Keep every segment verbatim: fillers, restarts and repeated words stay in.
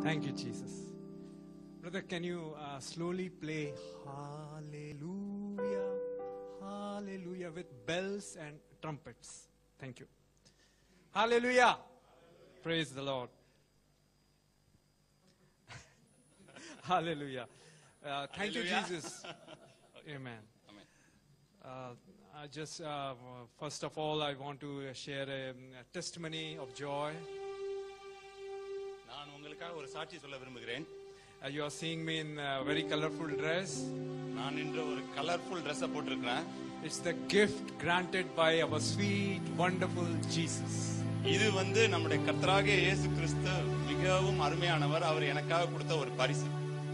Thank you, Jesus. Brother, can you uh, slowly play Hallelujah, Hallelujah with bells and trumpets? Thank you. Hallelujah. Hallelujah. Praise the Lord. Hallelujah. Uh, thank Hallelujah. you, Jesus. Amen. Amen. Uh, I just, uh, first of all, I want to share a, a testimony of joy. Uh, you are seeing me in a very colorful dress. It's the gift granted by our sweet, wonderful Jesus. இது வந்து நம்முடைய கர்த்தராகிய இயேசு கிறிஸ்து மிகவும் அருமையானவர். அவர் எனக்காக கொடுத்த ஒரு பரிசு.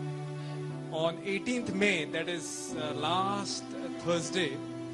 On eighteenth May, that is uh, last Thursday,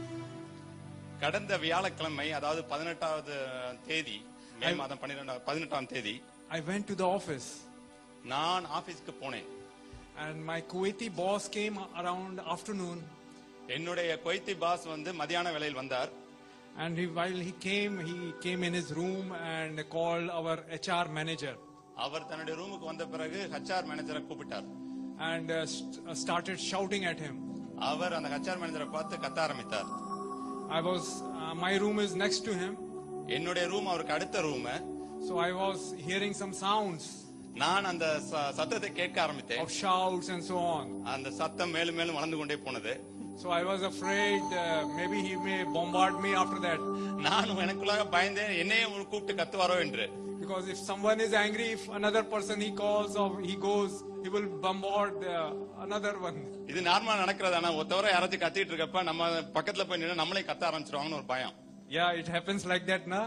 கடந்த வியாழக்கிழமை, அதாவது பதினெட்டாவது தேதி, மே மாதம் பதினெட்டாம் தேதி, I went to the office. நான் ஆபீஸ்க்கு போனேன். And my Kuwaiti boss came around afternoon. என்னுடைய குவைத்தி பாஸ் வந்து மதியான வேளையில் வந்தார். And he, while he came, he came in his room and called our H R manager. அவர் தன்னுடைய ரூமுக்கு வந்த பிறகு H R மேனேஜரை கூப்பிட்டார். And uh, st started shouting at him. அவர் அந்த H R மேனேஜரை பார்த்து கத்த ஆரம்பித்தார். I was, uh, my room is next to him. என்னுடைய ரூம் அவருக்கு அடுத்த room. So I was hearing some sounds. நான் அந்த சத்தத்தை கேட்க ஆரம்பித்தேன். Of shouts and so on. அந்த சத்தம் மேலும் மேலும் வளர்ந்து கொண்டே போனது. So I was afraid uh, maybe he may bombard me after that. நான் எனக்குள்ளாக பயந்தேன், என்னையே கூப்பிட்டு கத்துவாரோ என்று. Because if someone is angry, if another person he calls or he goes, he will bombard uh, another one. இது நார்மலா நடக்கிறது. ஆனா ஒருத்தவரை யாராச்சும் கத்திட்டு இருக்கப்ப நம்ம பக்கத்துல போய் நின்னு நம்மளே கத்த ஆரம்பிச்சிருவாங்கன்னு ஒரு பயம். Yeah, it happens like that, na?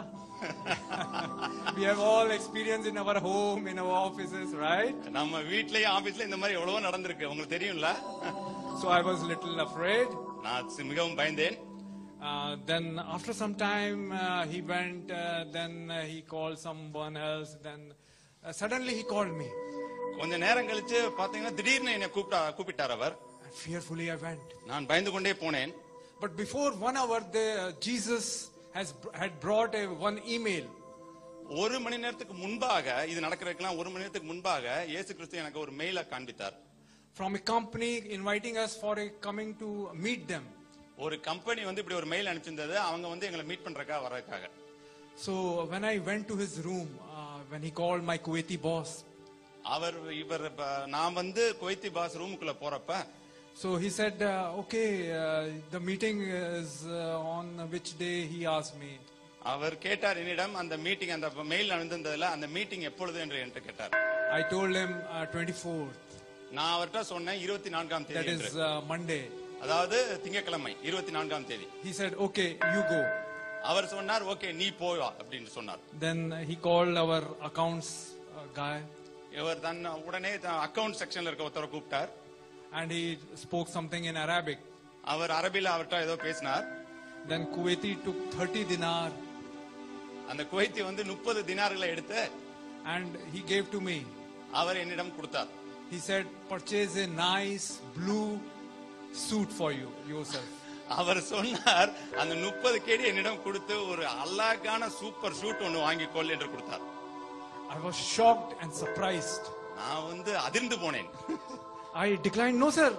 We have all experience in our home, in our offices, right? நம்ம வீட்லயே ஆபீஸ்ல இந்த மாதிரி எவ்வளவோ நடந்திருக்கு, உங்களுக்கு தெரியும்ல? So I was little afraid. நான் மிகவும் பயந்தேன். Uh, then after some time uh, he went, uh, then uh, he called someone else, then uh, suddenly he called me. கொஞ்ச நேரம் கழிச்சு பாத்தீங்கன்னா திடீர்னு என்னை கூப்பிட்டா கூப்பிட்டார் அவர். Fearfully I went. நான் பயந்து கொண்டே போனேன். But before one hour, the, uh, Jesus has had brought a one email. ஒரு மணி நேரத்துக்கு முன்பாக, இது நடக்கிறதுக்கெல்லாம் ஒரு மணி நேரத்துக்கு முன்பாக இயேசு கிறிஸ்து எனக்கு ஒரு மெயிலை காண்பித்தார். From a company inviting us for a coming to meet them. ஒரு கம்பெனி வந்து இப்படி ஒரு மெயில் அனுப்பிச்சிருந்தது, அவங்க வந்து எங்களை மீட் பண்றதுக்காக வரதுக்காக. So when I went to his room, uh, when he called my Kuwaiti boss, அவர் இவர் நான் வந்து குவைத்தி பாஸ் ரூமுக்குள்ள போறப்ப, so he said, uh, okay, uh, the meeting is uh, on which day, he asked me. அவர் கேட்டார் என்னிடம், அந்த meeting அந்த mail அனுப்பியிருந்ததுல அந்த மீட்டிங் எப்பொழுது என்று என்கிட்ட கேட்டார். I told him uh, twenty-fourth. நான் அவர்ட்ட சொன்னேன் இருபத்தி நான்காம் தேதி என்று. That is uh, Monday. அதாவது திங்கட்கிழமை இருபத்தி நான்காம் தேதி. He said, okay, you go. அவர் சொன்னார், ஓகே நீ போய் வா அப்படின்னு சொன்னார். Then he called our accounts uh, guy. இவர் தான் உடனே அக்கவுண்ட் செக்ஷன்ல இருக்க ஒருத்தரை கூப்பிட்டார். And he spoke something in Arabic. அவர் அரபில அவர்ட்ட ஏதோ பேசினார். Then Kuwaiti took thirty dinar. அந்த குவைத்தி வந்து முப்பது தினார்களை எடுத்து and he gave to me. அவர் என்னிடம் கொடுத்தார். He said, purchase a nice blue suit for you yourself. அவர் சொன்னார், அந்த முப்பது கேடி என்னிடம் கொடுத்து ஒரு அழகான சூப்பர் சூட் ஒன்னு வாங்கி கொள் என்று கொடுத்தார். I was shocked and surprised. நான் வந்து அதிர்ந்து போனேன். I declined, no sir.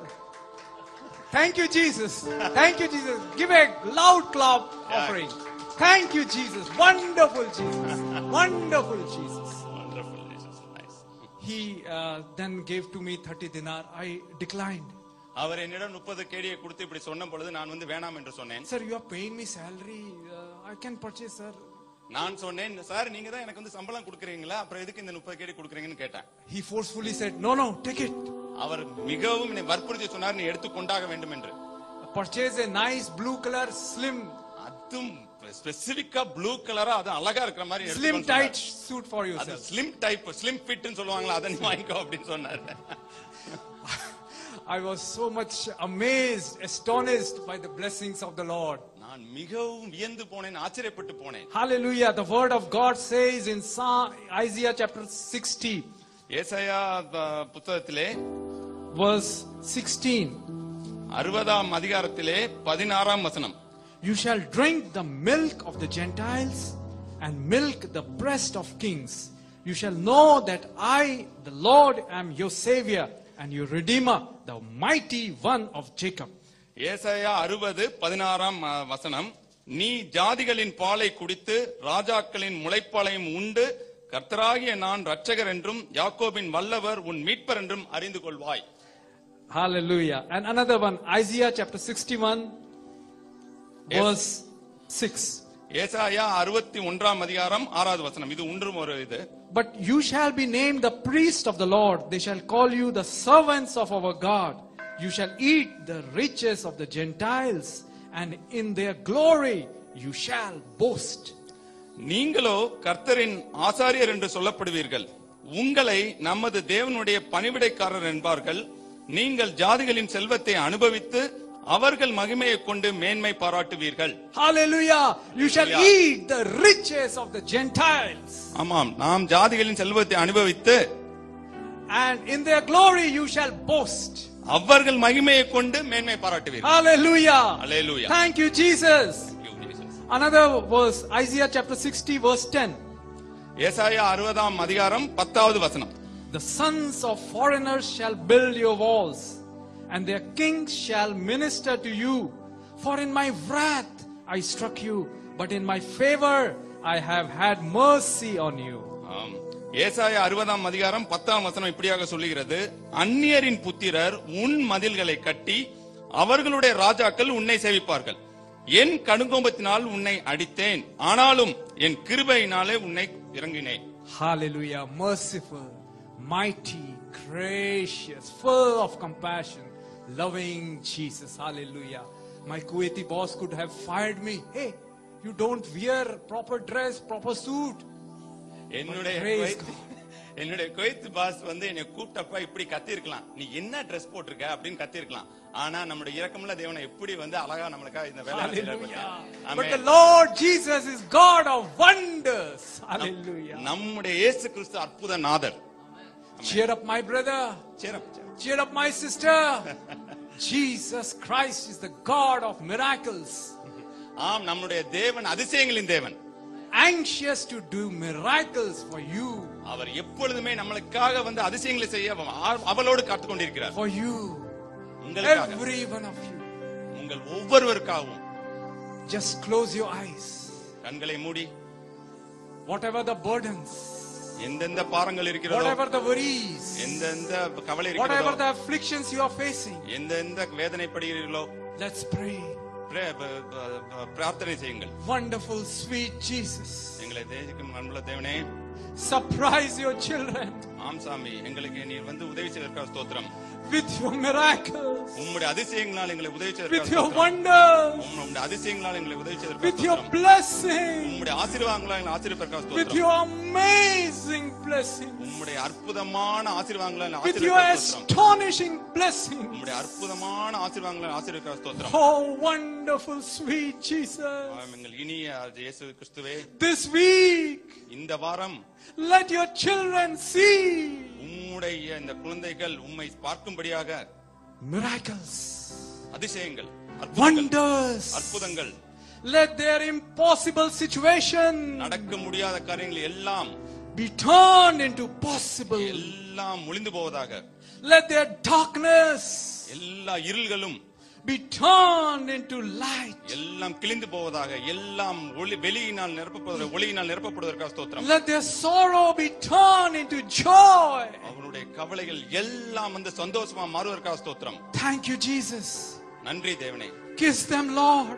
Thank you Jesus. Thank you Jesus. Give a loud clap offering. Thank you Jesus. Wonderful Jesus. Wonderful Jesus. Wonderful Jesus. Nice. He uh, then gave to me thirty dinar. I declined. அவர் என்னிடம் முப்பது கேடியை கொடுத்து இப்படி சொன்ன பொழுது நான் வந்து வேணாம் என்று சொன்னேன். Sir, you are paying me salary. Uh, I can purchase, sir. நான் சொன்னேன், சார் நீங்க தான் எனக்கு வந்து சம்பளம் கொடுக்குறீங்களா, அப்புறம் எதுக்கு இந்த முப்பது கேடி கொடுக்குறீங்கன்னு கேட்டேன். He forcefully said, no no, take it. அவர் மிகவும் என்னை வற்புறுத்தி சொன்னார், நீ எடுத்து கொண்டாக வேண்டும் என்று. Purchase a nice blue color slim. அதும் ஸ்பெசிபிக்கா ப்ளூ கலரா, அது அழகா இருக்கிற மாதிரி slim tight suit for you, அது sir. Slim type, slim fit னு சொல்வாங்களா, அத நீ வாங்கிக்கோ அப்படி சொன்னார். I was so much amazed, astonished by the blessings of the Lord. நான் மிகவும் வியந்து போனேன், ஆச்சரியப்பட்டு போனேன். Hallelujah. The word of God says in Isaiah chapter sixty. ஏசாயா புத்தகத்திலே verse sixteen. அறுபதாம் அதிகாரத்திலே பதினாறாம் வசனம். You shall drink the milk of the Gentiles and milk the breast of kings. you shall know that I, the Lord, am your Savior and your Redeemer, the mighty one of Jacob. ஏசாயா அறுபது பதினாறாம் வசனம், நீ ஜாதிகளின் பாலை குடித்து ராஜாக்களின் முளைப்பாலையும் உண்டு கர்த்தராகிய நான் இரட்சகர் என்றும் யாக்கோபின் வல்லவர் உன் மீட்பர் என்றும் அறிந்து கொள்வாய். Hallelujah. And another one, Isaiah chapter sixty-one verse six. ஏசாயா அறுபத்தி ஒன்றாம் அதிகாரம் ஆறாவது வசனம். இது ஒன்றும் ஒரு இது. But you shall be named the priest of the Lord. They shall call you the servants of our God. You shall eat the riches of the Gentiles, and in their glory you shall boast. நீங்களோ கர்த்தரின் ஆசாரியர் என்று சொல்லப்படுவீர்கள். உங்களை நமது தேவனுடைய பணிவிடைக்காரர் என்பார்கள். நீங்கள் ஜாதிகளின் செல்வத்தை அனுபவித்து அவர்கள் மகிமையை கொண்டு மேன்மை பாராட்டுவீர்கள். Hallelujah. You shall eat the riches of the Gentiles. ஆமாம், நாம் ஜாதிகளின் செல்வத்தை அனுபவித்து and in their glory you shall boast. அவர்கள் மகிமையை கொண்டு மேன்மை பாராட்டுவீர்கள். Hallelujah. Hallelujah. Thank you Jesus. Thank you, Jesus. Another verse, Isaiah chapter sixty verse ten. ஏசாயா அறுபதாம் அதிகாரம் பத்தாவது வசனம். The sons of foreigners shall build your walls, and their kings shall minister to you. For in my wrath I struck you, but in my favor I have had mercy on you. ஏசாயா அறுபதாம் அதிகாரம் பத்தாம் வசனம் இப்படியாக சொல்லுகிறது, அந்நியரின் புத்திரர் உன் மதில்களை கட்டி அவர்களுடைய ராஜாக்கள் உன்னை சேவிப்பார்கள். என் கடுங்கோபத்தினால் உன்னை அடித்தேன், ஆனாலும் என் கிருபையினாலே உன்னை இறங்கினேன். Hallelujah. Merciful, mighty, gracious, full of compassion, loving Jesus. Hallelujah. My Kuwaiti boss could have fired me. Hey, you don't wear proper dress, proper suit. என்னுடைய என்னுடைய குவைத் பாஸ் வந்து என்னை கூப்பிட்டப்ப இப்படி கத்தி இருக்கலாம், நீ என்ன ட்ரெஸ் போட்டிருக்க அப்படின்னு கத்தி இருக்கலாம். ஆனா நம்முடைய இரக்கமுள்ள தேவனை எப்படி வந்து அழகா நம்மளுக்காக இந்த வேலை செய்யறாரு. But the Lord Jesus is God of wonders. Hallelujah. நம்முடைய இயேசு கிறிஸ்து அற்புத நாதர். Cheer up my brother. Cheer up. Cheer up my sister. Jesus Christ is the God of miracles. ஆம், நம்முடைய தேவன் அதிசயங்களின் தேவன். Anxious to do miracles for you. அவர் எப்பொழுதுமே நம்மளுக்காக வந்து அதிசயங்களை செய்ய அவளோடு காத்துக் கொண்டிருக்கிறார். For you. உங்களுக்காக. Every one of you. உங்கள் ஒவ்வொருவருக்காகவும். Just close your eyes. கண்களை மூடி. Whatever the burdens. எந்தெந்த பாரங்கள் இருக்கிறதோ, whatever the worries, எந்தெந்த கவலை இருக்கிறதோ, whatever the afflictions you are facing, எந்தெந்த வேதனைப்படுகிறீர்களோ, let's pray. பிரார்த்தனை செய்யுங்கள். Wonderful sweet Jesus, எங்களை தேசிக்கும் அன்புள்ள தேவனே, surprise your children. ஆம் சாமி, எங்களுக்கு நீர் வந்து உதவி செய்வதற்காக ஸ்தோத்திரம். With your miracles, உம்முடைய அதிசயங்களால் எங்களை உதவி செய்வதற்காக with your wonders, உம்முடைய அதிசயங்களால் எங்களை உதவி செய்வதற்காக with your blessings, உம்முடைய ஆசீர்வாதங்களால் எங்களை ஆசீர்வதிப்பதற்காக ஸ்தோத்திரம். with your amazing blessings, உம்முடைய அற்புதமான ஆசீர்வாதங்களால் with ஆசீர்வதிப்பதற்காக your ஸ்தோத்திரம். astonishing blessings, உம்முடைய அற்புதமான ஆசீர்வாதங்களால் ஆசீர்வதிப்பதற்காக ஸ்தோத்திரம். oh wonderful sweet Jesus, எங்கள் இனிய இயேசு கிறிஸ்துவே, this week இந்த வாரம் let your children see உம்முடைய இந்த குழந்தைகள் உம்மை பார்க்கும்படியாக miracles, அதிசயங்கள், wonders, அற்புதங்கள். let their impossible situation நடக்க முடியாத காரியங்கள் எல்லாம் be turned into possible, எல்லாம் ஒளிந்து போவதாக. let their darkness எல்லா இருள்களும் be turned into light, எல்லாம் கிழிந்து போவதாக. எல்லாம் ஒளி வெளியினால் நிரப்பப்படுவதாக, ஒளியினால் நிரப்பப்படுவதற்காக ஸ்தோத்திரம். let their sorrow be turned into joy. அவருடைய கவலைகள் எல்லாம் வந்து சந்தோஷமா மாறுவதற்காக ஸ்தோத்திரம். Thank you Jesus. நன்றி தேவனே. Kiss them Lord,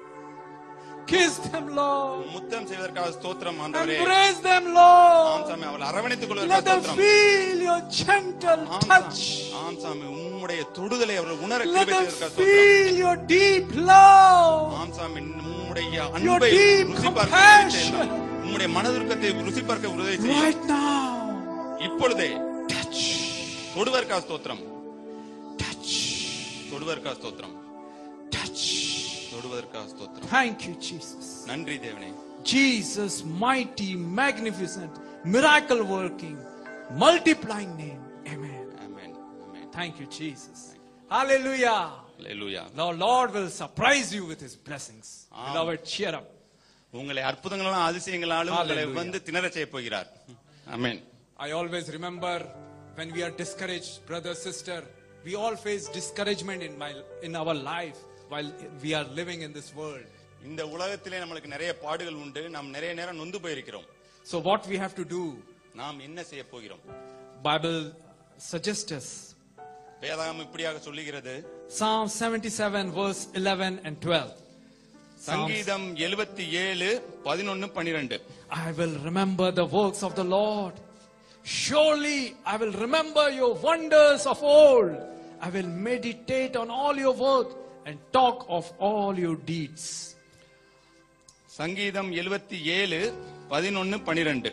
kiss them Lord, முத்தம் செய்வதற்காக ஸ்தோத்திரம் ஆண்டவரே. embrace them Lord, ஆம் சாமி, அவளை அரவணைத்துக் let கொள்வதற்காக them ஸ்தோத்திரம். feel your gentle touch, ஆம் சாமி, உம்முடைய தொடுதலை அவர்கள் உணர let கிருபை them செய்வதற்காக ஸ்தோத்திரம். feel your deep love, ஆம் சாமி, உம்முடைய your அன்பை deep ருசி பார்க்க compassion உம்முடைய மனதுருக்கத்தை ருசி பார்க்க உதவி செய்யும். right now. இப்பொழுதே Touch, தொடுவதற்காக ஸ்தோத்திரம். touch, தொடுவதற்காக ஸ்தோத்திரம். touch. தொடுவதற்காக ஸ்தோத்திரம். Thank you Jesus. நன்றி தேவனே. Jesus mighty, magnificent, miracle working, multiplying name. Amen. Amen. Amen. Thank you Jesus. Hallelujah. Hallelujah. The Lord will surprise you with his blessings. Amen. Beloved, cheer up. உங்களை அற்புதங்களாலும் அதிசயங்களாலும் உங்களை Hallelujah. வந்து திணற செய்ய போகிறார். Amen. I always remember when we are discouraged, brother, sister, we all face discouragement in my in our life while we are living in this world. இந்த உலகத்திலே நமக்கு நிறைய பாடுகள் உண்டு. நாம் நிறைய நேரம் நொந்து போயிருக்கிறோம். So what we have to do? நாம் என்ன செய்ய போகிறோம்? Bible suggests us. வேதாகமம் இப்படியாக சொல்லுகிறது. Psalm seventy-seven verse eleven and twelve. சங்கீதம் எழுபத்தி ஏழு பதினொன்று பன்னிரண்டு. I will remember the works of the Lord. Surely I will remember your wonders of old. I will meditate on all your work and talk of all your deeds. சங்கீதம் எழுபத்தி ஏழு பதினொன்று பன்னிரண்டு.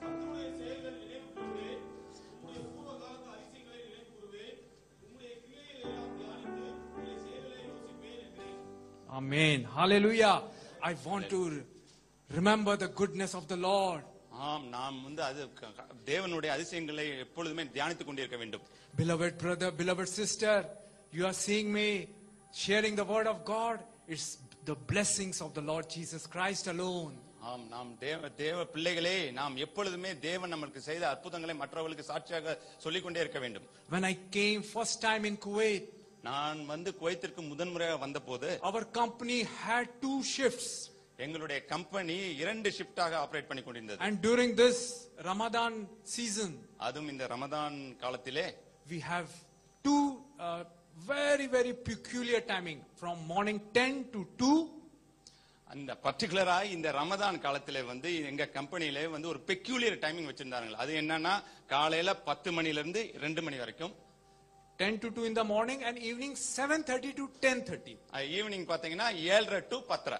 Amen. Hallelujah. I want to remember the goodness of the Lord. ஆம், நாம் வந்து அது தேவனுடைய அதிசயங்களை எப்பொழுதுமே தியானித்துக் கொண்டிருக்க வேண்டும். Beloved brother, beloved sister, you are seeing me sharing the word of God. It's the blessings of the Lord Jesus Christ alone. ஆம், நாம் தேவ தேவ பிள்ளைகளே, நாம் எப்பொழுதுமே தேவன் நமக்கு செய்த அற்புதங்களை மற்றவர்களுக்கு சாட்சியாக சொல்லிக் கொண்டே இருக்க வேண்டும். When I came first time in Kuwait, நான் வந்து குவைத்திற்கு முதன்முறையாக வந்தபோது our company had two shifts. எங்களுடைய கம்பெனி இரண்டு ஷிஃப்டாக ஆபரேட் பண்ணி கொண்டிருந்தது. And during this Ramadan season, அதுவும் இந்த ரமதான் காலத்திலே we have two uh, very very peculiar timing from morning ten to two. அந்த பர்టిక్యులரா இந்த ரமதான் காலத்திலே வந்து எங்க கம்பெனியிலே வந்து ஒரு பெக்யூலியர் டைமிங் வச்சிருந்தாங்க. அது என்னன்னா காலையில பத்து மணில இருந்து ரெண்டு மணி வரைக்கும், ten to two in the morning, and evening seven thirty to ten thirty. Evening பாத்தீங்கன்னா ஏழரை டு பத்தரை.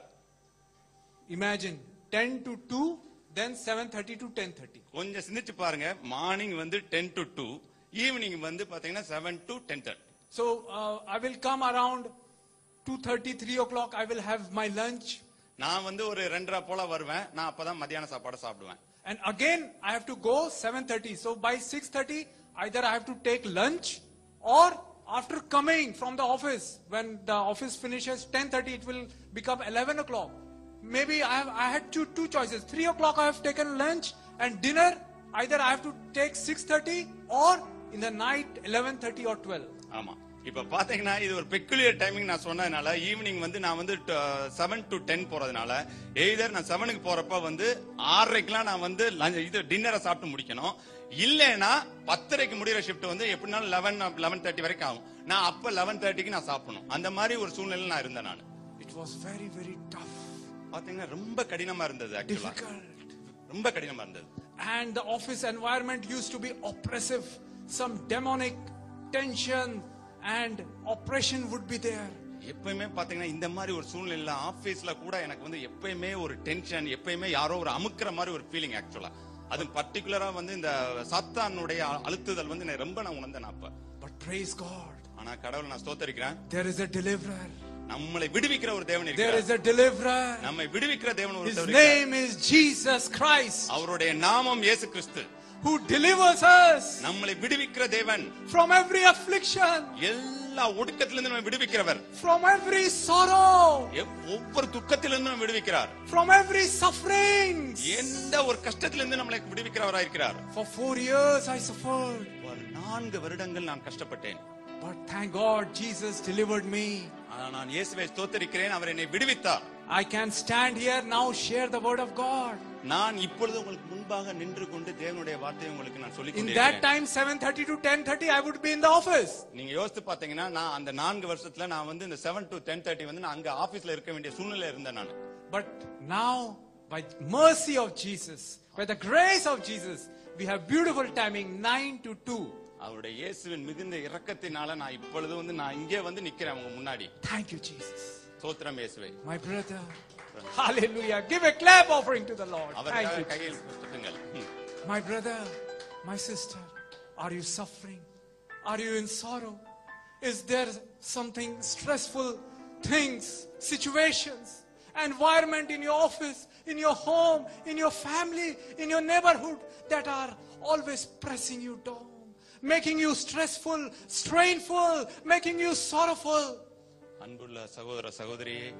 Imagine ten to two, then seven thirty to ten thirty. கொஞ்சம் சிந்திச்சு பாருங்க. மார்னிங் வந்து ten to two, ஈவினிங் வந்து பாத்தீங்கன்னா seven to ten thirty. So uh, I will come around two thirty, three o'clock. I will have my lunch. நான் வந்து ஒரு ரெண்டரை போல வருவேன். நான் அப்பதான் மத்தியான சாப்பாடு சாப்பிடுவேன். And again I have to go seven thirty. So by six thirty, either I have to take lunch, or after coming from the office, when the office finishes ten thirty, it will become eleven o'clock. Maybe I have I had two two choices. three o'clock I have taken lunch and dinner. Either I have to take six thirty, or in the night eleven thirty or twelve. ஆமா, இப்ப பாத்தீங்கன்னா இது ஒரு peculiar timing நான் சொன்னதுனால evening வந்து நான் வந்து செவன் டு டென் போறதுனால எய்தர் நான் செவனுக்கு போறப்ப வந்து ஆறரைக்கெல்லாம் நான் வந்து இது டின்னரை சாப்பிட்டு முடிக்கணும். இல்லைன்னா பத்தரைக்கு முடிகிற ஷிஃப்ட் வந்து எப்படினாலும் லெவன் லெவன் தேர்ட்டி வரைக்கும் ஆகும். நான் அப்ப லெவன் தேர்ட்டிக்கு நான் சாப்பிடணும். அந்த மாதிரி ஒரு சூழ்நிலை நான் இருந்தேன். நான் It was very very tough. பாத்தீங்கன்னா ரொம்ப கடினமா இருந்தது. ஆக்சுவலா ரொம்ப கடினமா இருந்தது. And the office environment used to be oppressive. Some demonic tension and oppression would be there. எப்பயுமே பாத்தீங்கன்னா இந்த மாதிரி ஒரு சூழ்நிலையில ஆபீஸ்ல கூட எனக்கு வந்து எப்பயுமே ஒரு டென்ஷன், எப்பயுமே யாரோ ஒரு அமுக்குற மாதிரி ஒரு ஃபீலிங். ஆக்சுவலா அது பர்టిక్యులரா வந்து இந்த சாத்தானுடைய அழுத்துதல் வந்து நான் ரொம்ப நான் உணர்ந்தேன் அப்ப. But praise God. ஆனா கடவுளை நான் ஸ்தோத்திரிக்கிறேன். There is a deliverer. நம்மளை விடுவிக்கிற ஒரு தேவன் There இருக்கிறார். is a deliverer. நம்மை விடுவிக்கிற தேவன் His ஒருத்தர் இருக்கிறார். name is Jesus Christ. அவருடைய நாமம் இயேசு கிறிஸ்து. Who delivers us நம்மளை விடுவிக்கிற தேவன். from every affliction, எல்லா ஒடுக்கத்திலிருந்து நம்மை விடுவிக்கிறவர். from every sorrow, ஒவ்வொரு துக்கத்திலிருந்து நம்மை விடுவிக்கிறார். from every suffering. எந்த ஒரு கஷ்டத்திலிருந்து நம்மளை விடுவிக்கிறவராய் இருக்கிறார். For four years I suffered. நான்கு வருடங்கள் நான் கஷ்டப்பட்டேன். But thank God Jesus delivered me. நான் இயேசுவை ஸ்தோத்திரிக்கிறேன். அவர் என்னை விடுவித்தார். I can stand here now, share the word of God. நான் இப்பொழுது உங்களுக்கு முன்பாக நின்று கொண்டு தேவனுடைய வார்த்தையை உங்களுக்கு நான் சொல்லிக் In கொண்டிருக்கிறேன். that time seven thirty to ten thirty I would be in the office. நீங்க யோசித்து பாத்தீங்கன்னா நான் அந்த நான்கு வருஷத்துல நான் வந்து இந்த seven to ten thirty வந்து நான் அங்க ஆபீஸ்ல இருக்க வேண்டிய சூழ்நிலை இருந்தேன் நான். But now by mercy of Jesus, by the grace of Jesus, we have beautiful timing nine to two. அவருடைய இயேசுவின் மிகுந்த இரக்கத்தினால நான் இப்பொழுது வந்து நான் இங்கே வந்து நிக்கிறேன் உங்க முன்னாடி. Thank you Jesus. ஸ்தோத்திரம் இயேசுவே. My brother. Hallelujah. Give a clap offering to the Lord. Thank அவருடைய you. கையில் கொடுத்துங்கள். My brother, my sister, are you suffering? Are you in sorrow? Is there something stressful things, situations, environment in your office, in your home, in your family, in your neighborhood that are always pressing you down, making you stressful, strainful, making you sorrowful? அன்புள்ள சகோதர சகோதரியே,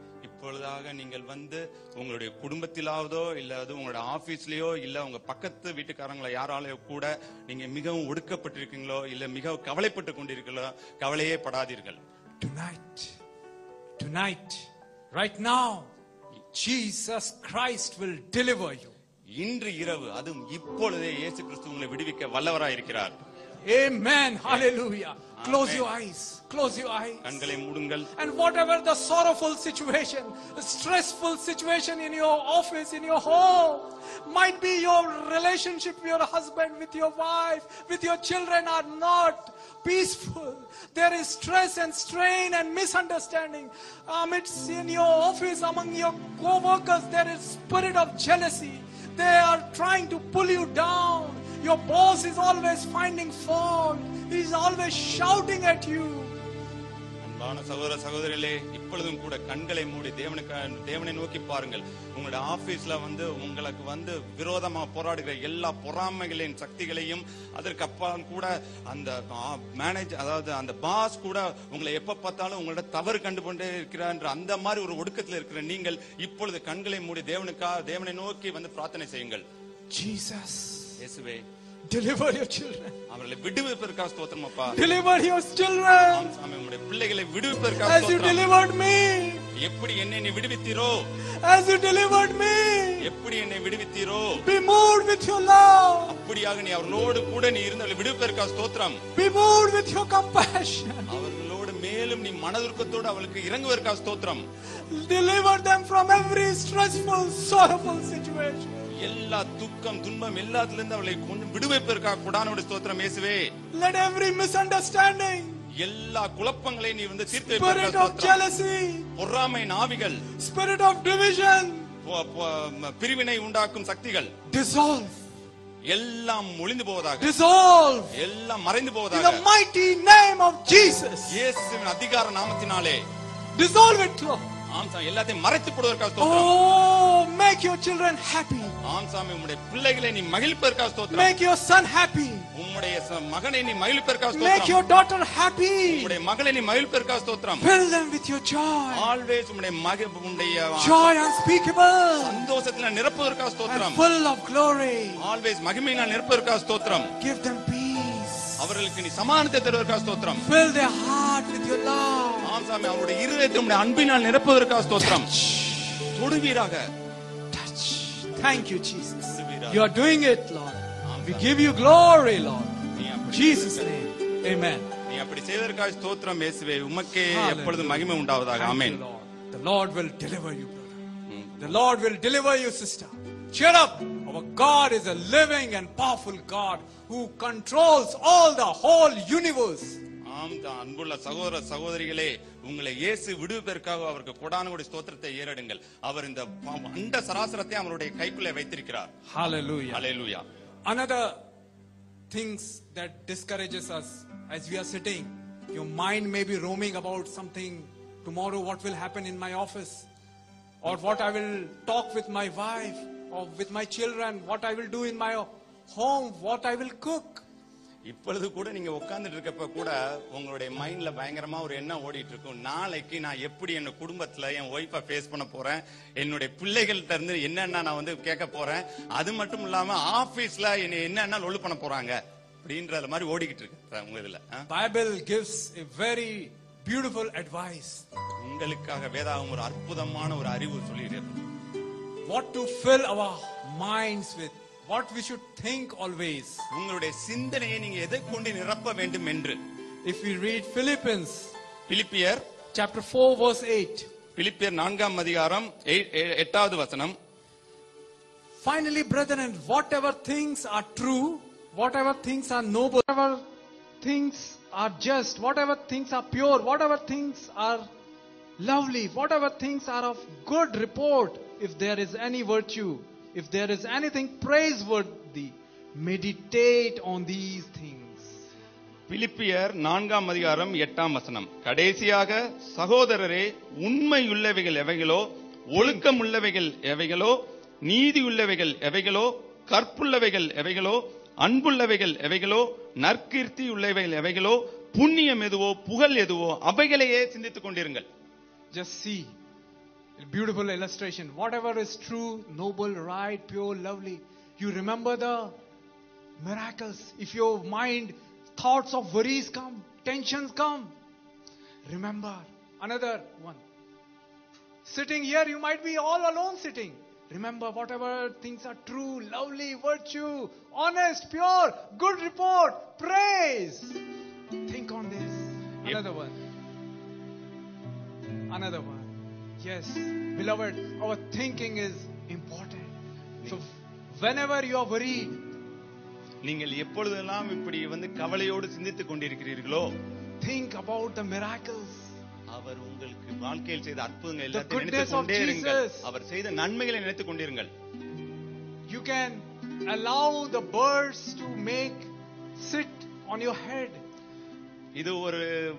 இப்பொழுதாக நீங்கள் வந்து உங்களுடைய குடும்பத்திலாவதோ இல்ல அது உங்களுடைய ஆபீஸ்லயோ இல்ல உங்க பக்கத்து வீட்டுக்காரங்கள யாராலையோ கூட நீங்க மிகவும் ஒடுக்கப்பட்டிருக்கீங்களோ இல்ல மிக கவலைப்பட்டு கொண்டிருக்கீங்களோ கவலையே படாதீர்கள். Tonight, tonight, right now, Jesus Christ will deliver you. இன்று இரவு அதுவும் இப்பொழுதே இயேசு கிறிஸ்து உங்களை விடுவிக்க வல்லவராய் இருக்கிறார். Amen. Hallelujah. Close your eyes. Close your eyes. கண்களை மூடுங்கள். And whatever the sorrowful situation, the stressful situation in your office, in your home, might be your relationship with your husband, with your wife, with your children are not peaceful. There is stress and strain and misunderstanding. Amidst in your office, among your co-workers, there is spirit of jealousy. They are trying to pull you down. Your boss is always finding fault. He is always shouting at you. அன்பான சகோதர சகோதரிகளே, இப்பொழுதும் கூட கண்களை மூடி தேவனுக்கு தேவனை நோக்கி பாருங்கள். உங்களுடைய ஆபீஸ்ல வந்து உங்களுக்கு வந்து விரோதமா போராடுகிற எல்லா பொறாமைகளின் சக்திகளையும் அதற்கு அப்பால் கூட அந்த மேனேஜ் அதாவது அந்த பாஸ் கூட உங்களை எப்ப பார்த்தாலும் உங்களோட தவறு கண்டுகொண்டே இருக்கிறார் அந்த மாதிரி ஒரு ஒடுக்கத்தில் இருக்கிற நீங்கள் இப்பொழுது கண்களை மூடி தேவனுக்காக தேவனை நோக்கி வந்து பிரார்த்தனை செய்யுங்கள். Jesus, இயேசுவே, deliver your children. அவர்களை விடுவிப்பதற்காக ஸ்தோத்திரம் அப்பா. Deliver your children. ஆமென். உம்முடைய பிள்ளைகளை விடுவிப்பதற்காக As you ஸ்தோத்திரம். delivered me. எப்படி என்னை நீ விடுவித்தீரோ, As you delivered me. எப்படி என்னை விடுவித்தீரோ, Be moved with your love. அப்படியாக நீ அவர்களோடு கூட நீ இருந்தவர்களை விடுவிப்பதற்காக ஸ்தோத்திரம். Be moved with your compassion. அவர்களோடு மேலும் நீ மனதுருக்கத்தோடு அவளுக்கு இறங்குவதற்காக ஸ்தோத்திரம். Deliver them from every stressful, sorrowful situation. எல்லா துக்கம் துன்பம் எல்லாத்திலிருந்து அவளை கொண்டு விடுவிப்பதற்காக கூடானோட ஸ்தோத்திரம் இயேசுவே. Let every misunderstanding, எல்லா குழப்பங்களையும் நீ வந்து தீர்த்து spirit வைப்பதற்காக of ஸ்தோத்திரம். jealousy, பொறாமை ஆவிகள், spirit of division, பிரிவினை உண்டாக்கும் சக்திகள் dissolve. எல்லாம் ஒளிந்து போவதாக, Dissolve. எல்லாம் மறைந்து In போவதாக the mighty name of Jesus. இயேசுவின் அதிகார நாமத்தினாலே Dissolve it, Lord. ஆம்சாமி எல்லாத்தையும் மறைத்து போடுவதற்காக ஸ்தோத்திரம். Oh, make your children happy. ஆம்சாமி உம்முடைய பிள்ளைகளை நீ மகிழ்ப்பதற்காக ஸ்தோத்திரம். Make your son happy. உம்முடைய மகனை நீ மகிழ்ப்பதற்காக Make ஸ்தோத்திரம். your daughter happy. உம்முடைய மகளை நீ மகிழ்ப்பதற்காக ஸ்தோத்திரம். Fill them with your joy. Always உம்முடைய மக உம்முடைய Joy unspeakable. சந்தோஷத்தில நிரப்புவதற்காக And ஸ்தோத்திரம். full of glory. Always மகிமையினால் நிரப்புவதற்காக ஸ்தோத்திரம். Give them peace. அவர்களுக்கு நீ சமாதானத்தை தருவதற்காக ஸ்தோத்திரம். Fill their heart with your love. ஆம்சாமி அவருடைய இருதயத்தை உம்முடைய அன்பினால் நிரப்புவதற்காக ஸ்தோத்திரம். தொடுவீராக. Touch. Thank you, Jesus. தொடுவீராக. You are doing it, Lord. We give you glory, Lord. நீ அப்படி Jesus' name. Amen. நீ அப்படி செய்வதற்காக ஸ்தோத்திரம் இயேசுவே. உமக்கே Hallelujah. எப்பொழுதும் மகிமை உண்டாவதாக. Thank amen. you, Lord. The Lord will deliver you, brother. The Lord will deliver you, sister. Cheer up. Our God is a living and powerful God who controls all the whole universe. ஆம் தான் அன்புள்ள சகோதர சகோதரிகளே, உங்களை இயேசு விடுவிப்பதற்காக அவருக்கு கொடான கொடி ஸ்தோத்திரத்தை ஏறெடுங்கள். அவர் இந்த அண்ட சராசரத்தை அவருடைய கைக்குள்ளே வைத்திருக்கிறார். Hallelujah. Hallelujah. Another things that discourages us as we are sitting, your mind may be roaming about something. Tomorrow what will happen in my office, or what I will talk with my wife or with my children, what I will do in my home, what I will cook. இப்பொழுது கூட நீங்க உட்கார்ந்துட்டு இருக்கப்ப கூட உங்களுடைய மைண்ட்ல பயங்கரமா ஒரு எண்ணம் ஓடிட்டு இருக்கும். நாளைக்கு நான் எப்படி என் குடும்பத்துல என் ஒய்ஃபை ஃபேஸ் பண்ண போறேன், என்னுடைய பிள்ளைகள்ட்ட இருந்து என்னென்ன நான் வந்து கேட்க போறேன், அது மட்டும் இல்லாம ஆபீஸ்ல என்ன என்னென்ன லொல்லு பண்ண போறாங்க அப்படின்ற மாதிரி ஓடிக்கிட்டு இருக்கு உங்க இதுல. Bible gives a very beautiful advice. உங்களுக்காக வேதாகம் ஒரு அற்புதமான ஒரு அறிவு சொல்லிடுறது. What to fill our minds with, what we should think always. உங்களுடைய சிந்தனையை நீங்க எதை கொண்டு நிரப்ப வேண்டும் என்று. If we read Philippians பிலிப்பியர் chapter four verse eight. பிலிப்பியர் நான்காம் அதிகாரம் எட்டாவது வசனம். Finally, brethren, whatever things are true, whatever things are noble, whatever things are just, whatever things are pure, whatever things are lovely, whatever things are of good report, if there is any virtue, if there is anything praiseworthy, meditate on these things. பிலிப்பியர் நான்காம் அதிகாரம் எட்டாம் வசனம். கடைசியாக சகோதரரே, உண்மையுள்ளவைகள் எவைகளோ, ஒழுக்கமுள்ளவைகள் எவைகளோ, நீதியுள்ளவைகள் எவைகளோ, கற்புள்ளவைகள் எவைகளோ, அன்புள்ளவைகள் எவைகளோ, நற்கீர்த்தி உள்ளவைகள் எவைகளோ, புண்ணியம் எதுவோ, புகழ் எதுவோ, அவைகளையே சிந்தித்துக் கொண்டிருங்கள். Just see, Beautiful illustration. Whatever is true, noble, right, pure, lovely. You remember the miracles. If your mind, thoughts of worries come, tensions come, remember another one. Sitting here, you might be all alone sitting. Remember whatever things are true, lovely, virtue, honest, pure, good report, praise. Think on this. Another one. Another one. Yes, beloved, our thinking is important. So whenever you are worried, நீங்கள் எப்பொழுதெல்லாம் இப்படி வந்து கவலையோடு சிந்தித்துக் கொண்டிருக்கிறீர்களோ, think about the miracles. அவர் உங்களுக்கு வாழ்க்கையில் செய்த அற்புதங்கள் எல்லாத்தையும் நினைத்துக் கொண்டே இருங்கள். அவர் செய்த நன்மைகளை நினைத்துக் கொண்டிருங்கள். You can allow the birds to make sit on your head. இது ஒரு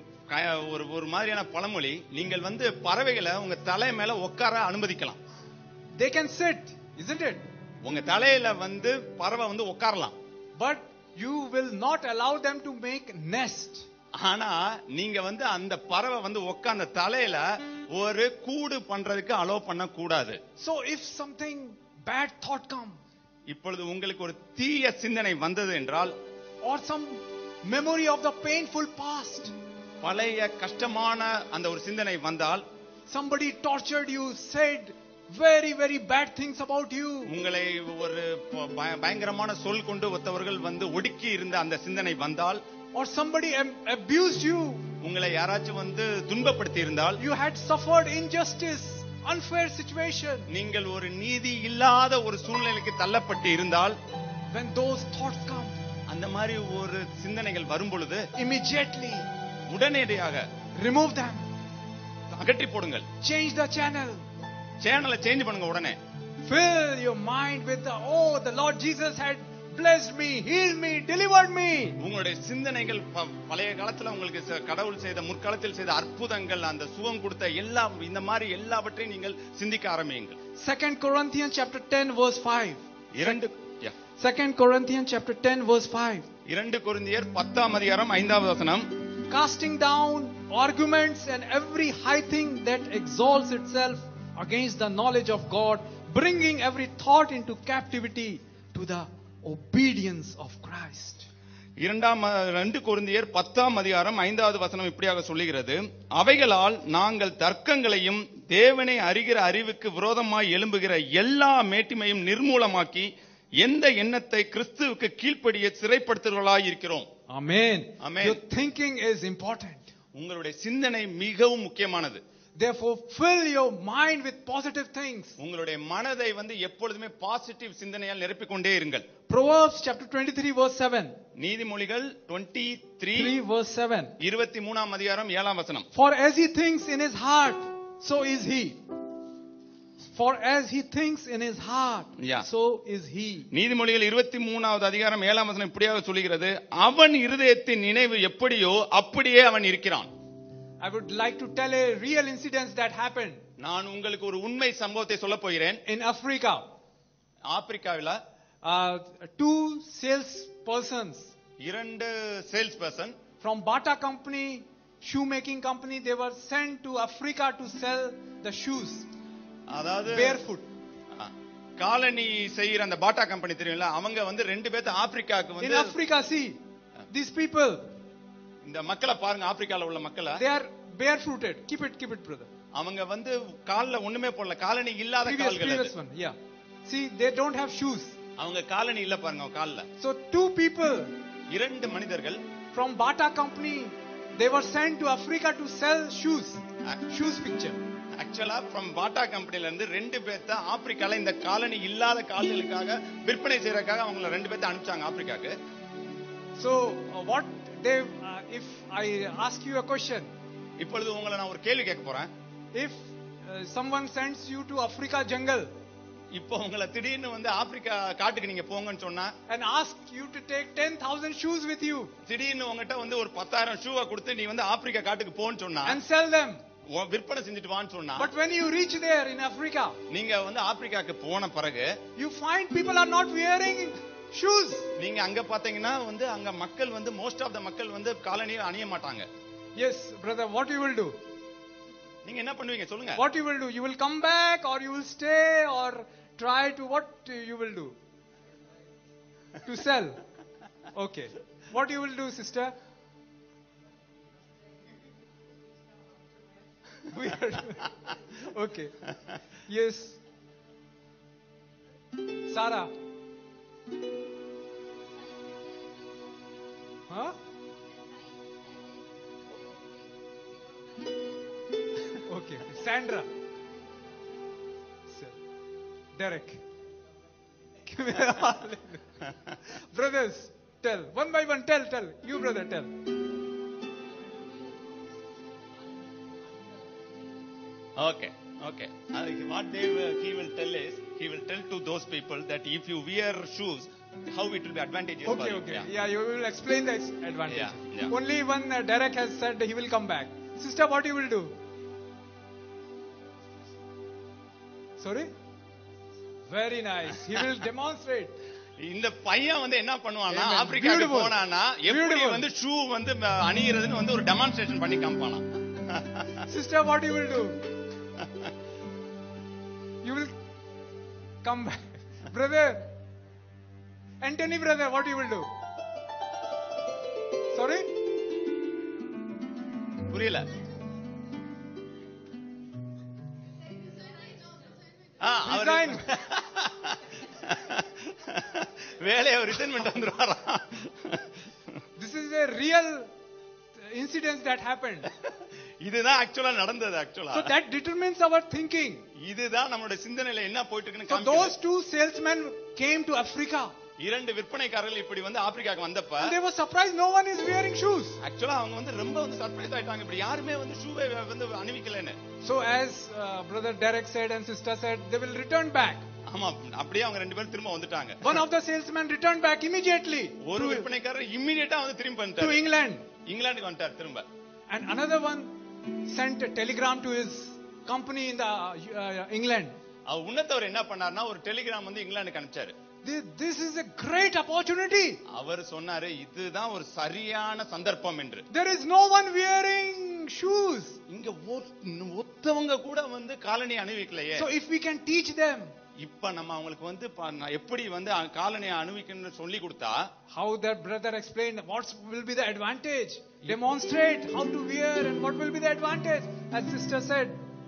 ஒரு ஒரு மாதிரியான பழமொழி. நீங்கள் வந்து பறவைகளை உங்க தலை மேல உட்கார அனுமதிக்கலாம். They can sit, isn't it? உங்க தலையில வந்து பறவை வந்து உட்காரலாம். But you will not allow them to make nest. ஆனா நீங்க வந்து அந்த பறவை வந்து உட்கார்ந்த தலையில ஒரு கூடு பண்றதுக்கு அலோ பண்ண கூடாது. So if something bad thought come, இப்பொழுது உங்களுக்கு ஒரு தீய சிந்தனை வந்தது என்றால், or some memory of the painful past, பழைய கஷ்டமான அந்த ஒரு சிந்தனை வந்தால், somebody tortured you, said very very bad things about you, உங்களை ஒரு பயங்கரமான சொல் கொண்டு ஒருத்தவர்கள் வந்து ஒடுக்கி இருந்த அந்த சிந்தனை வந்தால், or somebody abused you, உங்களை யாராச்சும் வந்து துன்பப்படுத்தி இருந்தால், you had suffered injustice, unfair situation, நீங்கள் ஒரு நீதி இல்லாத ஒரு சூழ்நிலைக்கு தள்ளப்பட்டு இருந்தால், when those thoughts come, அந்த மாதிரி ஒரு சிந்தனைகள் வரும் பொழுது immediately உடனடியாக remove them, அகற்றி போடுங்கள். change the channel, சேனலை சேஞ்ச் பண்ணுங்க. உடனே fill your mind with the, oh, the Lord Jesus had blessed me, healed me, delivered me. உங்களுடைய சிந்தனைகள் பழைய காலத்துல உங்களுக்கு கடவுள் செய்த, முற்காலத்தில் செய்த அற்புதங்கள், அந்த சுகம் கொடுத்த எல்லா இந்த மாதிரி எல்லாவற்றையும் நீங்கள் சிந்திக்க ஆரம்பியுங்கள். Second Corinthians chapter ten verse five. இரண்டு Second Corinthians chapter ten verse five. இரண்டு கொரிந்தியர் பத்தாம் அதிகாரம் ஐந்தாவது வசனம். Casting down arguments and every high thing that exalts itself against the knowledge of God, bringing every thought into captivity to the obedience of Christ. இரண்டாம் இரண்டு கொரிந்தியர் பத்தாம் அதிகாரம் ஐந்தாவது வசனம் இப்படியாக சொல்லுகிறது, அவைகளால் நாங்கள் தர்க்கங்களையும் தேவனை அறிகிற அறிவுக்கு விரோதமாய் எழும்புகிற எல்லா மேட்டிமையும் நிர்மூலமாக்கி எந்த எண்ணத்தை கிறிஸ்துவுக்கு கீழ்ப்படிய சிறைப்படுத்துவர்களாய் இருக்கிறோம். Amen. Amen. Your thinking is important. உங்களுடைய சிந்தனை மிகவும் முக்கியமானது. Therefore fill your mind with positive things. உங்களுடைய மனதை வந்து எப்பொழுதுமே பாசிட்டிவ் சிந்தனையால் நிரப்பிக் கொண்டே இருங்கள். Proverbs chapter twenty-three verse seven. நீதிமொழிகள் twenty-three verse seven. இருபத்தி மூன்றாம் அதிகாரம் ஏழாம் வசனம். For as he thinks in his heart, so is he. For as he thinks in his heart, yeah. so is he. நீதிமொழிகள் இருபத்தி மூன்றாவது அதிகாரம் ஏழாம் வசனம் இப்படியாக சொல்லுகிறது, அவன் இருதயத்தின் நினைவு எப்படியோ அப்படியே அவன் இருக்கிறான். I would like to tell a real incident that happened. நான் உங்களுக்கு ஒரு உண்மை சம்பவத்தை சொல்ல போகிறேன். In Africa, ஆப்பிரிக்காவில uh, two sales persons, இரண்டு sales person from Bata company, shoe making company, they were sent to Africa to sell the shoes. அதாவது barefoot. காலனி செய்யற அந்த பாட்டா கம்பெனி தெரியும்ல, அவங்க வந்து ரெண்டு பேத்து ஆப்பிரிக்காவுக்கு வந்து. In Africa, see these people, இந்த மக்களை பாருங்க, ஆப்பிரிக்கால உள்ள மக்களை. They are barefooted. Keep it, keep it, brother. அவங்க வந்து கால்ல ஒண்ணுமே போடல, காலனி இல்லாத கால்கள் அது. Yeah. See, they don't have shoes. அவங்க காலனி இல்ல பாருங்க கால்ல. So two people, இரண்டு மனிதர்கள் from Bata company, they were sent to Africa to sell shoes. Shoes picture. ஆக்சுவலா from பாட்டா கம்பெனில இருந்து ரெண்டு பேத்த ஆப்பிரிக்கால இந்த காலனி இல்லாத கால்களுக்காக விற்பனை செய்யறதுக்காக அவங்கள ரெண்டு பேத்த அனுப்பிச்சாங்க ஆப்பிரிக்காக்கு. So uh, what they uh, if I ask you a question, இப்பொழுது உங்களை நான் ஒரு கேள்வி கேட்க போறேன். If uh, someone sends you to Africa jungle, இப்போ உங்களை திடீர்னு வந்து ஆப்பிரிக்கா காட்டுக்கு நீங்க போங்கன்னு சொன்னா, and ask you to take ten thousand shoes with you, திடீர்னு உங்ககிட்ட வந்து ஒரு பத்தாயிரம் ஷூவை கொடுத்து நீ வந்து ஆப்பிரிக்கா காட்டுக்கு போன்னு சொன்னா, and sell them, விற்பனை செஞ்சுட்டு வான்னு சொன்னா, but when you reach there in Africa, நீங்க வந்து ஆப்பிரிக்காக்கு போன பிறகு you find people are not wearing shoes. நீங்க அங்க பாத்தீங்கன்னா வந்து அங்க மக்கள் வந்து மோஸ்ட் ஆஃப் த மக்கள் வந்து காலனியை அணிய மாட்டாங்க. Yes, brother, what you will do? நீங்க என்ன பண்ணுவீங்க சொல்லுங்க? What you will do? You will come back or you will stay or try to, what you will do? To sell. Okay. What you will do, sister? Weird. Okay. Yes. Sarah. Huh? Okay. Sandra. Sir. Derek. Brothers, tell. One by one, tell, tell. You, brother, tell. Okay, okay. Uh, what they will, he will tell is, he will tell to those people that if you wear shoes, how it will be advantageous Okay, for you. okay. Yeah. Yeah, you will explain the advantage. Yeah, yeah. Only one uh, Derek has said he will come back. Sister, what you will do? Sorry? Very nice. He will demonstrate. இந்த பையன் வந்து என்ன பண்ணுவானா, Amen. ஆப்பிரிக்காவுக்கு Beautiful. போனானா எப்படி Beautiful. வந்து shoe வந்து அணிகிறதுன்னு வந்து ஒரு டெமான்ஸ்ட்ரேஷன் பண்ணி காமிப்பானா. Sister, what you will do? You will come back. Brother, Anthony brother, what you will do? Sorry? புரியல. ஆ, அவரு Resign. வேலையை ரிசைன் பண்ணிட்டு வந்துருவாரா? This is a real incident that happened. இதுதான் ஆக்சுவலா நடந்தது ஆக்சுவலா. So that determines our thinking. இதுதான் நம்மளோட சிந்தனையில என்ன போயிட்டு இருக்குன்னு So காமிக்குது. those two salesmen came to Africa. இரண்டு விற்பனைக்காரர்கள் இப்படி வந்து ஆப்பிரிக்காக்கு வந்தப்ப And they were surprised no one is wearing shoes. ஆக்சுவலா அவங்க வந்து ரொம்ப வந்து சர்ப்ரைஸ் ஆயிட்டாங்க, இப்படி யாருமே வந்து ஷூவே வந்து அணிவிக்கலன்னு. So as uh, brother Derek said and sister said, they will return back. ஆமா, அப்படியே அவங்க ரெண்டு பேரும் திரும்ப வந்துட்டாங்க. One of the salesmen returned back immediately ஒரு விற்பனைக்காரர் இமிடியேட்டா வந்து திரும்பி to வந்துட்டாரு. England. இங்கிலாந்துக்கு வந்துட்டார் திரும்ப. And another one sent a telegram to his company in the uh, England. அவர் உன்னத்தவர் என்ன பண்ணாருன்னா ஒரு டெலிகிராம் வந்து இங்கிலாந்துக்கு அனுப்பிச்சாரு. This, this is a great opportunity. அவர் சொன்னாரு இதுதான் ஒரு சரியான சந்தர்ப்பம் என்று. There is no one wearing shoes. இங்க ஒத்தவங்க கூட வந்து காலணி அணிவிக்கலையே. So if we can teach them, இப்ப நம்ம அவங்களுக்கு வந்து எப்படி வந்து காலணி அணிவிக்கணும்னு சொல்லி கொடுத்தா, how that brother explained what will be the advantage, demonstrate how to wear and what will be the advantage, as sister said.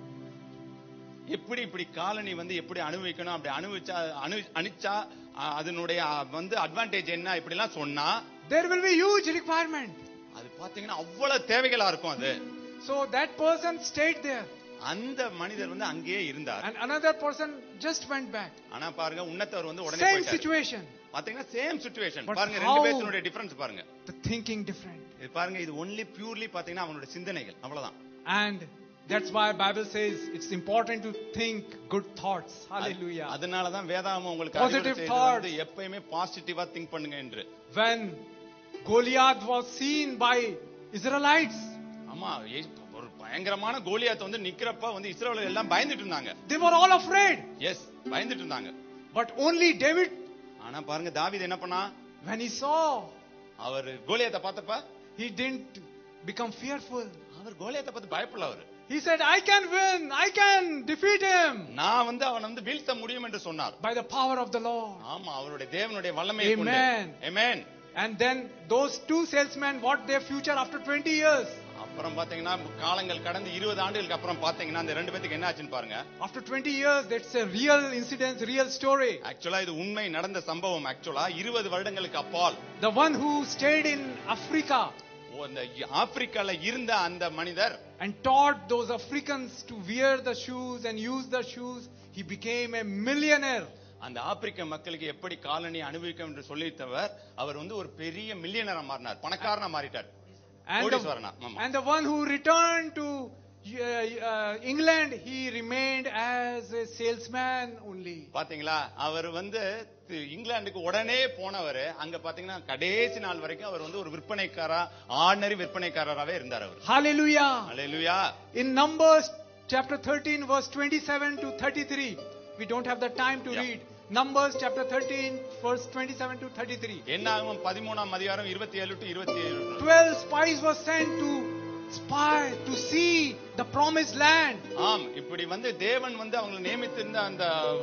எப்படி இப்படி காலணி வந்து எப்படி அனுபவிக்கணும், அப்படி அனுபவிச்சா அணிச்சா அதனுடைய வந்து அட்வான்டேஜ் என்ன இப்படி எல்லாம் சொன்னா, there will be huge requirement. அது பாத்தீங்கன்னா அவ்வளவு தேவைகளா இருக்கும் அது. So that person stayed there. அந்த மனிதர் வந்து அங்கேயே இருந்தார். And another person just went back. ஆனா பாருங்க உன்னதவர் வந்து உடனே Same போயிட்டார். situation. பாத்தீங்கன்னா சேம் சிச்சுவேஷன். But பாருங்க how- ரெண்டு பேருடைய டிஃபரன்ஸ் பாருங்க. The thinking different. இது பாருங்க இது only purely பாத்தீங்கன்னா அவனோட சிந்தனைகள் அவ்வளவுதான். And that's why Bible says it's important to think good thoughts. Hallelujah. அதனால தான் வேதாகமம் உங்களுக்கு Positive அறிவுரை thoughts. செய்து எப்பவுமே பாசிட்டிவா திங்க் பண்ணுங்க என்று. When Goliath was seen by Israelites, ஆமா, ஒரு பயங்கரமான கோலியாத் வந்து நிக்கிறப்ப வந்து இஸ்ரவேலர்கள் எல்லாம் பயந்துட்டு இருந்தாங்க. they were all afraid. Yes, பயந்துட்டு இருந்தாங்க. But only David, ஆனா பாருங்க தாவீது என்ன பண்ணா, when he saw, அவர் கோலியாத்தை பார்த்தப்ப he didn't become fearful. அவர் கோலியாத்தை பார்த்து பயப்படல. அவர் He said, I can win, I can defeat him நான் வந்து அவனை வந்து வீழ்த்த முடியும் என்று சொன்னார். by the power of the Lord. ஆமா, அவருடைய தேவனுடைய வல்லமையை கொண்டு. Amen. Amen. And then those two salesmen, what their future after twenty years? அப்புறம் பாத்தீங்கன்னா காலங்கள் கடந்து இருபது ஆண்டுகளுக்கு அப்புறம் பாத்தீங்கன்னா அந்த ரெண்டு பேத்துக்கு என்ன ஆச்சுன்னு பாருங்க. After twenty years, that's a real incident, real story. ஆக்சுவலா இது உண்மை நடந்த சம்பவம். ஆக்சுவலா இருபது வருடங்களுக்கு அப்பால் The one who stayed in Africa அந்த ஆப்பிரிக்கால இருந்த அந்த மனிதர் and taught those Africans to wear the shoes and use the shoes, he became a millionaire. அந்த ஆப்பிரிக்க மக்களுக்கு எப்படி காலனி அனுபவிக்கும் என்று சொல்லித்தவர் அவர் வந்து ஒரு பெரிய மில்லியனரா மாறினார், பணக்காரனா மாறிட்டார். And the, and the one who returned to uh, uh, England, he remained as a salesman only. பாத்தீங்களா, அவர் வந்து இங்கிலாந்துக்கு உடனே போனவர் அங்க பாத்தீங்கன்னா கடைசி நாள் வரைக்கும் அவர் வந்து ஒரு விற்பனைக்காரா, ஆர்டினரி விற்பனைக்காரராவே இருந்தார் அவர். Hallelujah. Hallelujah. In Numbers chapter thirteen verse twenty-seven to thirty-three, we don't have the time to yeah. read. Numbers chapter thirteen verse twenty-seven to thirty-three. என்னாகும் பதிமூன்றாம் அதிகாரம் இருபத்தி ஏழு to இருபத்தி ஏழு. twelve spies were sent to spy to see the promised land. ஆம், இப்படி வந்து தேவன் வந்து அவங்களை நியமித்திருந்த அந்த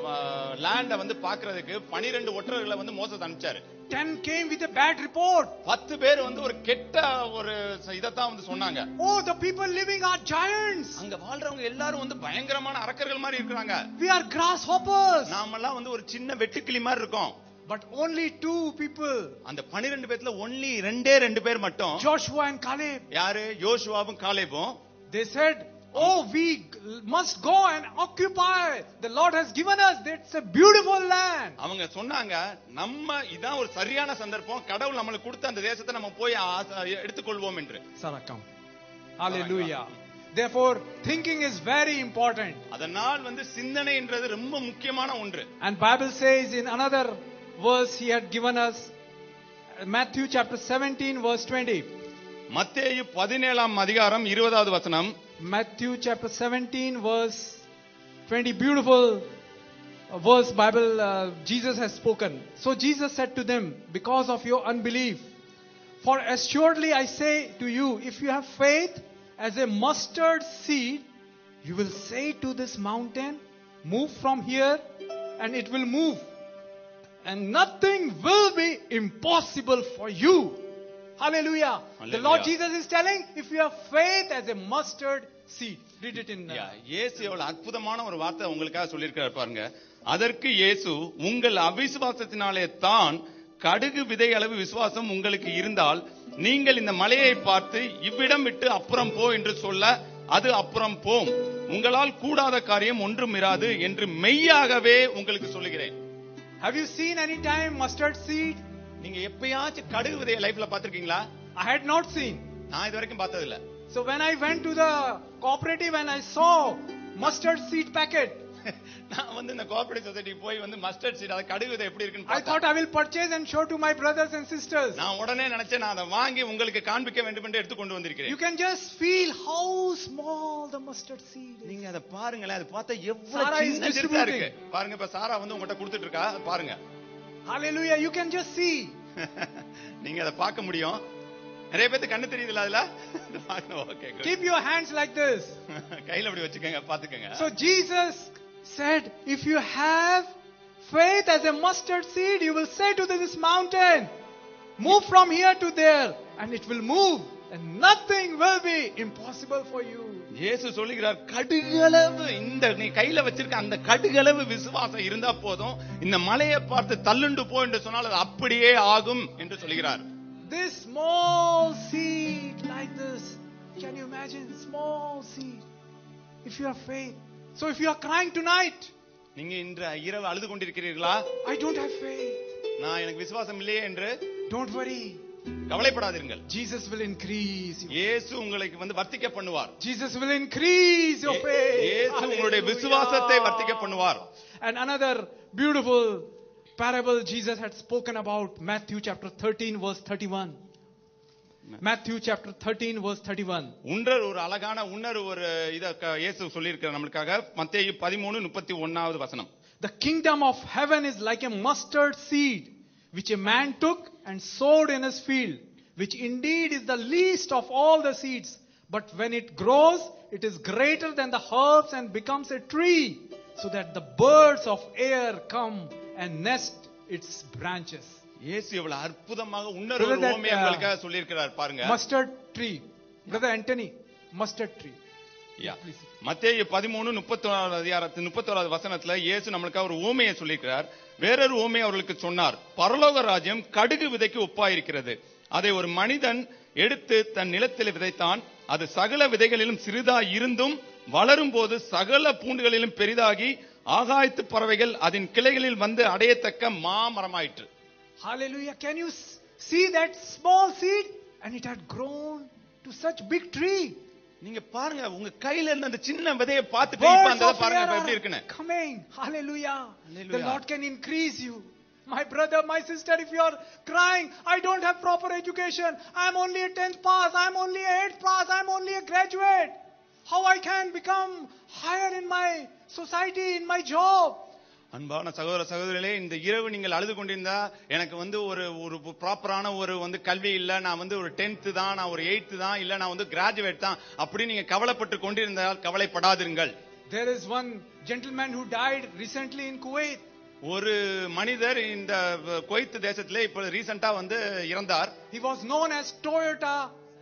லேண்ட வந்து பாக்குறதுக்கு பன்னிரண்டு ஒற்றர்களை வந்து மோசஸ் அனுப்பிச்சாரு. ten came with a bad report. பத்து பேர் வந்து ஒரு கெட்ட ஒரு இதத்தான் வந்து சொன்னாங்க. Oh, the people living are giants. அங்க வாழ்றவங்க எல்லாரும் வந்து பயங்கரமான அரக்கர்கள் மாதிரி இருக்காங்க. We are grasshoppers. நாமெல்லாம் வந்து ஒரு சின்ன வெட்டுக்கிளி மாதிரி இருக்கோம். But only two people. அந்த பன்னிரண்டு பேர்ல ஒன்லி ரெண்டே ரெண்டு பேர் மட்டும், Joshua and Caleb. யாரு? யோசுவாவும் காலேபும். They said, oh, we must go and occupy. The Lord has given us. That's a beautiful land. அவங்க சொன்னாங்க, நம்ம இதான் ஒரு சரியான சந்தர்ப்பம், கடவுள் நமக்கு கொடுத்த அந்த தேசத்தை நம்ம போய் எடுத்துக்கொள்வோம் என்று. Sarah, come. Hallelujah. Therefore, thinking is very important. அதனால் வந்து சிந்தனை என்றது ரொம்ப முக்கியமான ஒன்று. And Bible says in another verse he had given us, Matthew chapter seventeen verse twenty. மத்தேயு பதினேழாம் அதிகாரம் இருபதாவது வசனம். Matthew chapter seventeen verse twenty, beautiful verse Bible uh, Jesus has spoken. So Jesus said to them, because of your unbelief, for assuredly I say to you, if you have faith as a mustard seed, you will say to this mountain, move from here, and it will move, and nothing will be impossible for you. Hallelujah. Hallelujah. The Lord Jesus is telling, if you have faith as a mustard seed. Read it in uh, இயேசு எவ்வளவு அற்புதமான ஒரு வார்த்தை உங்களுக்காக சொல்லியிருக்காரு பாருங்க. அதற்கு இயேசு, உங்கள் அவிசுவாசத்தினாலே தான், கடுகு விதை அளவு விசுவாசம் உங்களுக்கு இருந்தால் நீங்கள் இந்த மலையை பார்த்து இவ்விடம் விட்டு அப்புறம் போ என்று சொல்ல அது அப்புறம் போம், உங்களால் கூடாத காரியம் ஒன்றும் இராது என்று மெய்யாகவே உங்களுக்கு சொல்லுகிறேன். Have you seen any time mustard seed? நீங்க எப்பயாச்சும் கடுகு விதையை லைஃப்ல பாத்திருக்கீங்களா? I had not seen. நான் இது வரைக்கும் பார்த்தது இல்ல. So when I went to the cooperative and I saw mustard seed packet, நான் வந்து இந்த கோஆபரேட்டிவ் சொசைட்டி போய் வந்து மஸ்டர்ட் சீட், அது கடுகு விதை எப்படி இருக்குன்னு I thought I will purchase and show to my brothers and sisters. நான் உடனே நினைச்சேன், நான் அதை வாங்கி உங்களுக்கு காண்பிக்க வேண்டும் என்று எடுத்து கொண்டு வந்திருக்கிறேன். You can just feel how small the mustard seed is. நீங்க அதை பாருங்களேன், அது பார்த்தா எவ்வளவு சின்னதா இருக்கு பாருங்க. இப்ப சாரா வந்து உங்ககிட்ட கொடுத்துட்டு இருக்கா, பாருங்க. Hallelujah. You can just see. நீங்க அதை பார்க்க முடியும். நிறைய பேருக்கு கண்ணு தெரியுதுல அதுல. Okay, keep your hands like this. கையில அப்படி வச்சுக்கங்க, பாத்துக்கங்க. So Jesus said, if you have faith as a mustard seed, you will say to this mountain, move from here to there, and it will move, and nothing will be impossible for you. இயேசு சொல்லுகிறார், கடுகளவு, இந்த நீ கையில வச்சிருக்க அந்த கடுகளவு விசுவாசம் இருந்தா போதும், இந்த மலையை பார்த்து தள்ளுண்டு போ என்று சொன்னால் அது அப்படியே ஆகும் என்று சொல்லுகிறார். This small seed like this, can you imagine? Small seed. If you have faith. So if you are crying tonight, நீங்க இன்று இரவு அழுது கொண்டிருக்கிறீர்களா? I don't have faith. நான் எனக்கு விசுவாசம் இல்லையே என்று Don't worry. கவலைப்படாதீர்கள். Jesus will increase you. இயேசு உங்களுக்கு வந்து வர்த்திக்க பண்ணுவார். Jesus will increase your faith. இயேசு உங்களுடைய விசுவாசத்தை வர்த்திக்க பண்ணுவார். And another beautiful parable Jesus had spoken about, Matthew chapter thirteen verse thirty-one. Matthew chapter thirteen verse thirty-one. உன்னர் ஒரு அழகான உன்னர் ஒரு இத இயேசு சொல்லி இருக்கிறார் நமக்காக. மத்தேயு பதிமூன்று முப்பத்தி ஒன்றாவது வசனம். The kingdom of heaven is like a mustard seed which a man took and sowed in his field, which indeed is the least of all the seeds, but when it grows it is greater than the herbs and becomes a tree, so that the birds of air come and nest its branches. இயேசு எவ்வளவு அற்புதமாக உன்னத ஒரு உவமையை உங்களுக்காக சொல்லி இருக்கிறார் பாருங்க. Mustard tree. Brother Anthony, mustard tree. Yeah. மத்தேயு பதிமூன்று முப்பத்தி ஒன்றாவது அதிகாரத்தின் முப்பத்தி ஒன்றாவது வசனத்துல இயேசு நம்மளுக்காக ஒரு உவமையை சொல்லியிருக்கிறார். வேறொரு உவமையை அவர்களுக்கு சொன்னார். பரலோக ராஜ்யம் கடுகு விதைக்கு ஒப்பாயிருக்கிறது. அதை ஒரு மனிதன் எடுத்து தன் நிலத்தில் விதைத்தான். அது சகல விதைகளிலும் சிறிதா இருந்தும் வளரும் போது சகல பூண்டுகளிலும் பெரிதாகி ஆகாயத்து பறவைகள் அதன் கிளைகளில் வந்து அடையத்தக்க மாமரமாயிற்று. Hallelujah. Can you see that small seed? And it had grown to such big tree. நீங்க பாருங்க, உங்க கையில இருந்த அந்த சின்ன விதையை பார்த்துட்டு இப்ப அந்த பாருங்க எப்படி இருக்குன்னு. Coming. Hallelujah. Hallelujah. The Lord can increase you. My brother, my sister, if you are crying, I don't have proper education, I am only a tenth pass, I am only a eighth pass, I am only a graduate, how I can become higher in my society, in my job? அன்பான சகோதர சகோதரிகளே, இந்த இரவு நீங்கள் அழுது கொண்டிருந்தா எனக்கு வந்து ஒரு ஒரு ப்ராப்பரான ஒரு வந்து கல்வி இல்ல, நான் வந்து ஒரு டென்த் தான், நான் ஒரு எயித்து தான், இல்ல நான் வந்து கிராஜுவேட் தான் அப்படி நீங்க கவலைப்பட்டு கொண்டிருந்தால் கவலைப்படாதீர்கள். There is one gentleman who died recently in Kuwait. ஒரு மனிதர் இந்த குவைத் தேசத்திலே இப்ப ரீசன்ட்டா வந்து இறந்தார். He was known as Toyota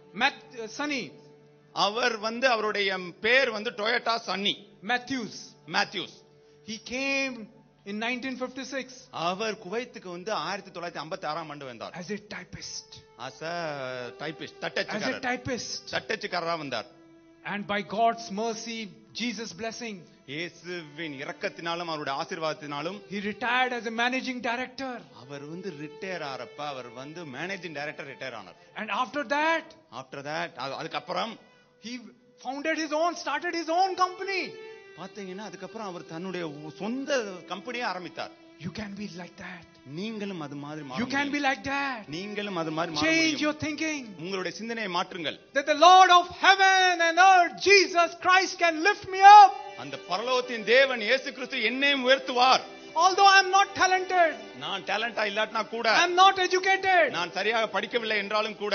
Sunny. அவர் வந்து அவருடைய பேர் வந்து Toyota Sunny Matthews. Matthews. He came in nineteen fifty-six. அவர் குவைத்துக்கு வந்து ஆயிரத்தி தொள்ளாயிரத்தி ஐம்பத்தி ஆறாம் ஆண்டு வந்தார். As a typist. As a typist. As a typist. தட்டச்சுக்காரரா வந்தார். And by God's mercy, Jesus' blessing, இயேசுவின் இரக்கத்தினாலும் அவருடைய ஆசீர்வாதத்தினாலும் he retired as a managing director. அவர் வந்து ரிட்டையர் ஆறப்ப அவர் வந்து மேனேஜிங் டைரக்டர் ரிட்டையர் ஆனார். And after that, after that அதுக்கு அப்புறம் he founded his own, started his own company. பாத்தீங்கன்னா அதுக்கு அப்புறம் அவர் தன்னுடைய சொந்த கம்பெனியை ஆரம்பித்தார். You can be like that. நீங்களும் அது மாதிரி மாற You can be like that. நீங்களும் அது மாதிரி மாற Change முடியும். your thinking. உங்களுடைய சிந்தனையை மாற்றுங்கள். That the Lord of heaven and earth, Jesus Christ, can lift me up. அந்த பரலோகத்தின் தேவன் இயேசு கிறிஸ்து என்னையும் உயர்த்துவார். Although I am not talented, நான் டேலண்டா இல்லாட்டினா கூட, I am not educated, நான் சரியாக படிக்கவில்லை என்றாலும் கூட,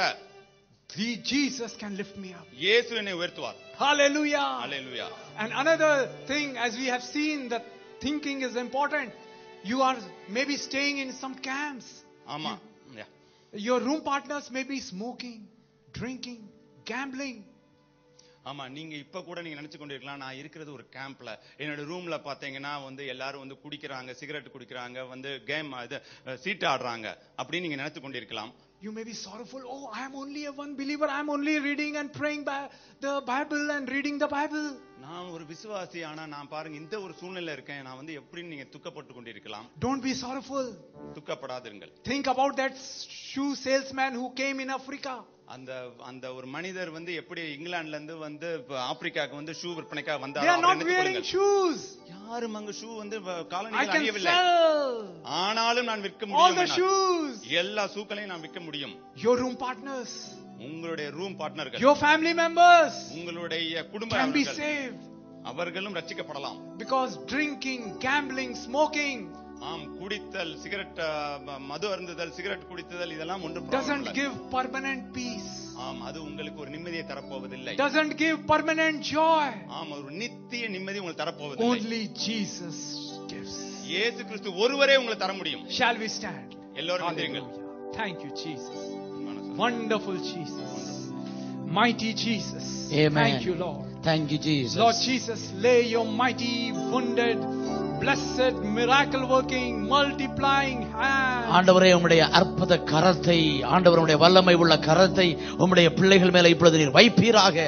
Jesus can lift me up. இயேசு என்னை உயர்த்துவார். Hallelujah. Hallelujah. And another thing, as we have seen, that thinking is important. You are maybe staying in some camps. ஆமா. Your room partners may be smoking, drinking, gambling. ஆமா, நீங்க இப்ப கூட நீங்க நினைச்சு கொண்டிருக்கலாம், நான் இருக்கிறது ஒரு கேம்ப்ல, என்னோட ரூம்ல பாத்தீங்கன்னா வந்து எல்லாரும் வந்து குடிக்கிறாங்க, சிகரெட் குடிக்கிறாங்க, வந்து கேம் இது சீட் ஆடுறாங்க அப்படி நீங்க நினைச்சு கொண்டிருக்கலாம். You may be sorrowful. Oh, I am only a one believer. I am only reading and praying by the Bible and reading the Bible. நான் ஒரு விசுவாசி, ஆனா நான் பாருங்க இந்த ஒரு சூழ்நிலையில இருக்கேன், நான் வந்து எப்படி நீங்க துக்கப்பட்டு கொண்டிருக்கலாம். Don't be sorrowful. துக்கப்படாதீர்கள். Think about that shoe salesman who came in Africa. அந்த அந்த ஒரு மனிதர் வந்து எப்படி இங்கிலாந்துல இருந்து வந்து ஆப்பிரிக்காக்கு வந்து ஷூ விற்பனைக்காக வந்தார். They are not wearing shoes. யாரும் அங்க ஷூ வந்து காலணிகள் I அணியவில்லை. can sell ஆனாலும் நான் விற்க all the முடியும். shoes. எல்லா ஷூக்களையும் நான் விற்க முடியும். Your room partners, உங்களுடைய ரூம் பார்ட்னர்கள், your family members உங்களுடைய குடும்ப can be அவர்கள், saved. அவர்களும் ரட்சிக்கப்படலாம். Because drinking, gambling, smoking ஆம், குடித்தல், சிகரெட் மது அருந்துதல், சிகரெட் குடித்தல் இதெல்லாம் ஒன்று doesn't give permanent peace. ஆம், அது உங்களுக்கு ஒரு நிம்மதியை தரப்போவதில்லை. Doesn't give permanent joy. ஆம், ஒரு நித்திய நிம்மதி உங்களுக்கு தரப்போவதில்லை. Only Jesus gives. இயேசு கிறிஸ்து ஒருவரே உங்களுக்கு தர முடியும். Shall we stand? எல்லோரும் எந்திருங்கள். Thank you, Jesus. Wonderful Jesus. Mighty Jesus. Amen. Thank you, Lord. Thank you, Jesus. Lord Jesus, lay your mighty, wounded, blessed, miracle working, multiplying hand. ஆண்டவரே, உம்முடைய அற்புத கரத்தை, ஆண்டவரே உம்முடைய வல்லமை உள்ள கரத்தை உம்முடைய பிள்ளைகள் மேல இப்பொழுது நீர் வைப்பீராக.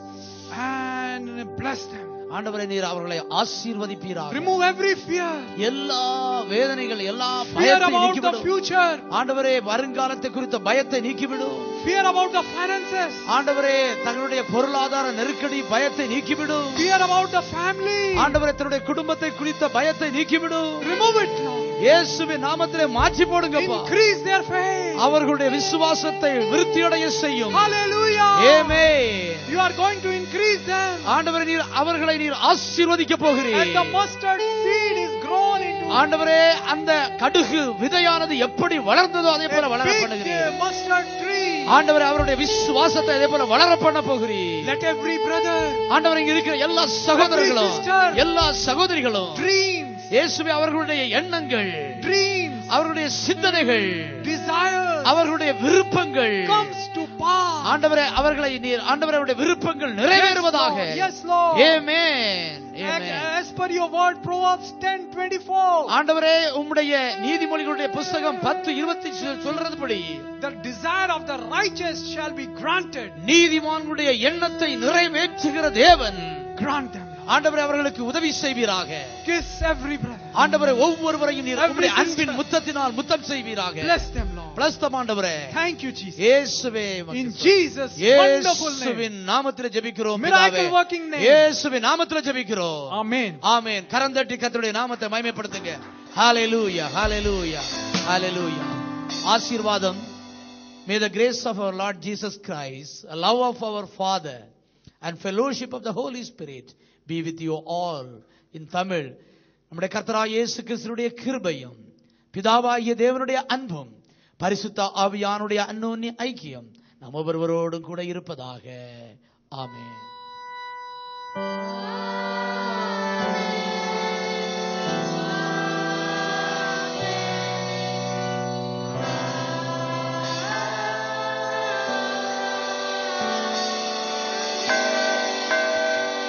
And bless them. ஆண்டவரே, நீர் அவர்களை ஆசீர்வதிப்பீராக. Remove every fear. எல்லா வேதனைகள், எல்லா Fear பயத்தை about the நீக்கிவிடும். future. ஆண்டவரே, வருங்காலத்தை குறித்த பயத்தை நீக்கிவிடும். Fear about the finances. ஆண்டவரே, தங்களுடைய பொருளாதார நெருக்கடி பயத்தை நீக்கிவிடும். Fear about the family. ஆண்டவரே, தன்னுடைய குடும்பத்தை குறித்த பயத்தை நீக்கிவிடும். Remove it, Lord. இயேசுவின் நாமத்திலே மாற்றி போடுங்கப்பா. Increase their faith. அவர்களுடைய விசுவாசத்தை விருத்தியடைய செய்யும். Hallelujah. Amen. You are going to increase them. ஆண்டவரே, நீர் அவர்களை நீர் ஆசீர்வதிக்க போகிறீர். And the mustard seed is grown into. ஆண்டவரே, அந்த கடுகு விதையானது எப்படி வளர்ந்ததோ அதே போல வளர பண்ணுகிறீர். Mustard tree. ஆண்டவரே, அவருடைய விசுவாசத்தை அதே போல வளர பண்ண போகிறீர். Let every brother, ஆண்டவரே, இங்க இருக்கிற எல்லா சகோதரர்களும், எல்லா சகோதரிகளும், dreams, இயேசுவே அவர்களுடைய எண்ணங்கள், dreams, அவர்களுடைய சிந்தனைகள், desires, அவர்களுடைய விருப்பங்கள் comes to pass. ஆண்டவரே, அவர்களை நீர் ஆண்டவரே அவருடைய விருப்பங்கள் நிறைவேறுவதாக. Yes, Lord. Amen. Amen. As per your word, Proverbs ten twenty-four. ஆண்டவரே, உம்முடைய நீதிமொழிகளுடைய புத்தகம் பத்து இருபத்தி சொல்றதுபடி, the desire of the righteous shall be granted. நீதிமான்களுடைய எண்ணத்தை நிறைவேற்றுகிற தேவன் Grant them. ஆண்டவரே, அவர்களுக்கு உதவி செய்வீராக. Kiss every brother. ஆண்டவரே, ஒவ்வொருவரையும் நீர் உம்முடைய அன்பின் முத்தத்தினால் முத்தம் செய்வீராக. Bless them, Lord. Bless them, ஆண்டவரே. Thank you, Jesus. இயேசுவே, in Jesus wonderful name. இயேசுவின் நாமத்திலே ஜெபிக்கிறோம் பிதாவே. Miracle working name. இயேசுவின் நாமத்திலே ஜெபிக்கிறோம். Amen. ஆமென். கரந்தட்டி கர்த்தருடைய நாமத்தை மகிமைப்படுத்துங்க. ஹalleluya, hallelujah, hallelujah. ஆசீர்வாதம். May the grace of our Lord Jesus Christ, the love of our Father and fellowship of the Holy Spirit be with you all. In Tamil, நம்முடைய கர்த்தராகிய இயேசு கிறிஸ்துவினுடைய கிருபையும் பிதாவாகிய தேவனுடைய அன்பும் பரிசுத்த ஆவியானுடைய அன்யோன்ய ஐக்கியம் நம் ஒவ்வொருவரோடும் கூட இருப்பதாக. ஆமென்.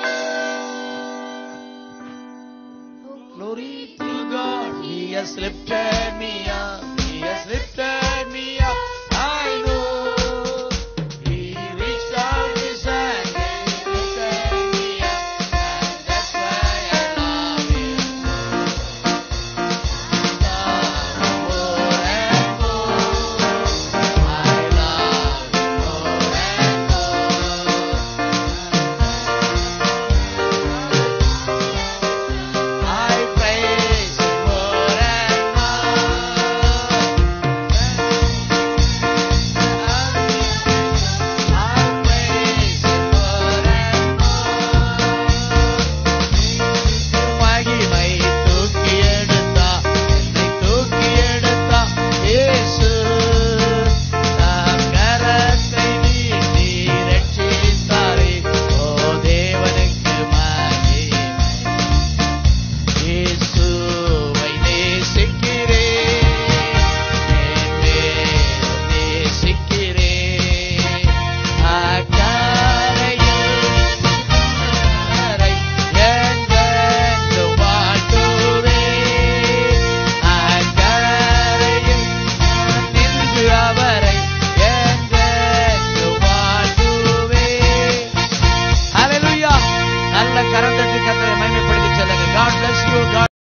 Glory to God, He has lifted